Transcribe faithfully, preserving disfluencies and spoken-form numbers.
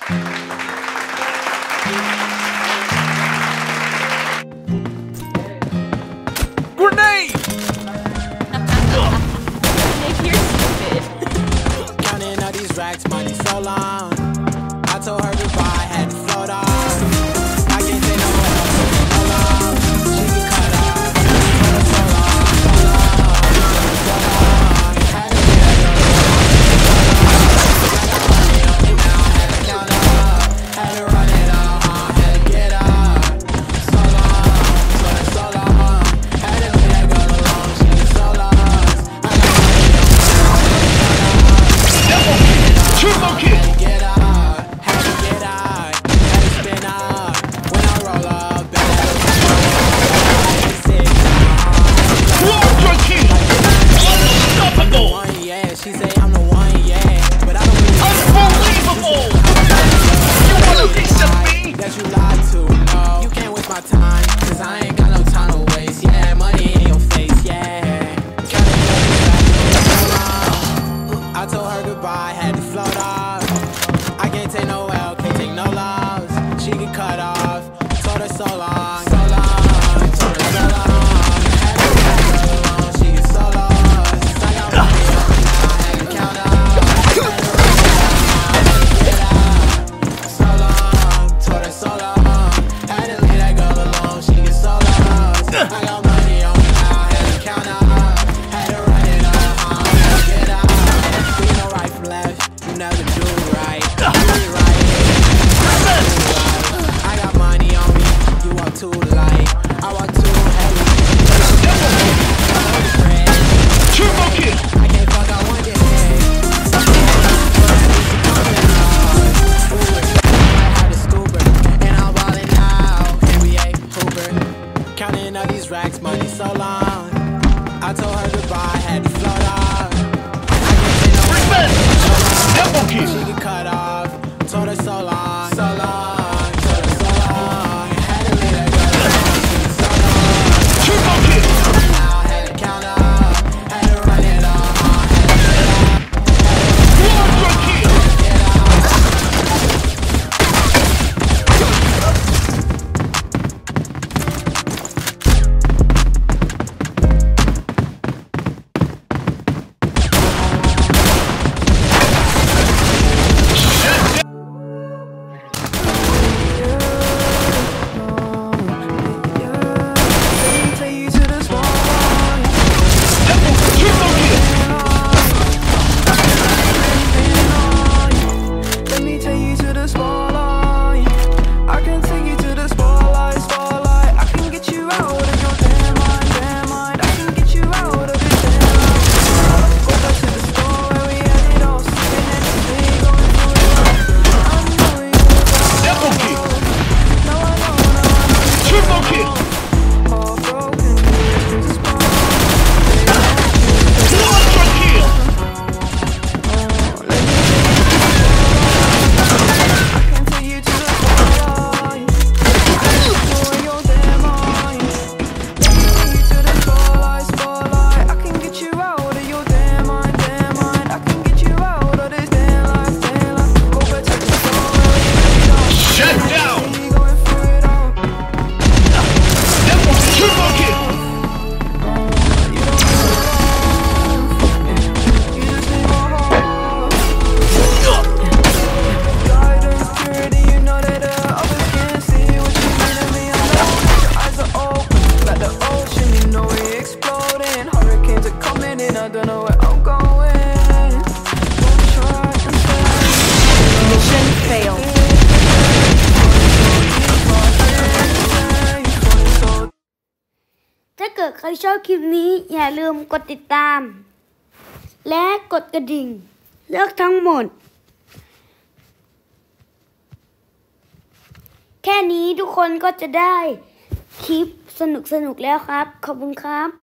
Grenade! Nick, you're stupid. Counting all these racks, money so long. I told her goodbye, had to float off. I can't say no more else, so long. She can cut off. So long, so long, so long. Had to get her and now I had to count up. Had to run it up, uh, had to get up. So long, so, so long. Had to leave that girl alone, she was so lost. I got money on me now, had to count up. Turbo kick! Get up, had to get out, had to spin up. When I roll up, better six. Quadra kick! Unstoppable! One, yeah, she say I'm the one, yeah, but I don't really Unbelievable! You wanna accept me? that you lied to. No, you can't waste my time, cause I ain't got no time to waste. Yeah, money in your face, yeah. I told her goodbye, had to float off. I can't take no L, can't take no loss. She get cut off, told her so long, so long, told her so long. Had to leave that girl alone, she get so lost. I got money on me now, I had to count up. Had to run it up, had to get out. So long, told her so long. Had to leave that girl alone, she get so lost. I got money on me now, I had to count up. Had to run it up, uh, had to get out. You know right from left, you never do right. Do it right, I got money on me, you walk too light, I walk too heavy. Turbo kick! I can't fuck, I want your head. I had a scooper, and I'm ballin' now. N B A Hooper, counting all these racks, money so long. I told her goodbye, had to float off. I can't say no more. Double kick! She get cut off, told her so long, so long, told her so long. Had to leave that girl alone, she was so long. Turbo kick! Now I had to count up, had to run it up, uh, had to Quadra kick! get out, Let me take you to the spotlight. I can take you to the spotlight, spotlight. I can get you out of your damn mind, damn mind. I can get you out of this damn mind. Go back to the store where we had it all. Sitting next to me, going through it all. I know you Double kick! No, I know, no, I know. Turbo kick! All broken, this is fine. Quadra kick! I can take you to the spotlight. For your damn mind. Let me take you to the spotlight, spotlight. I can get you out of your damn mind, damn mind. I can get you out of this damn life, damn life. Go back to the store where we had it all. Shut down! We going through it all. Double turbo kick! You don't need love. You just need more heart. Guidance, purity, you know that the others can't see what you mean to me. I know your eyes are open, like the ocean, you know we exploding. Hurricanes are coming in, I don't know where I'm going. Don't try and say Mission failed. so ถ้าเกิดใครชอบคลิปนี้อย่าลืมกดติดตาม และกดกระดิ่งเลือกทั้งหมด แค่นี้ทุกคนก็จะได้คลิปสนุกๆแล้วครับ ขอบคุณครับ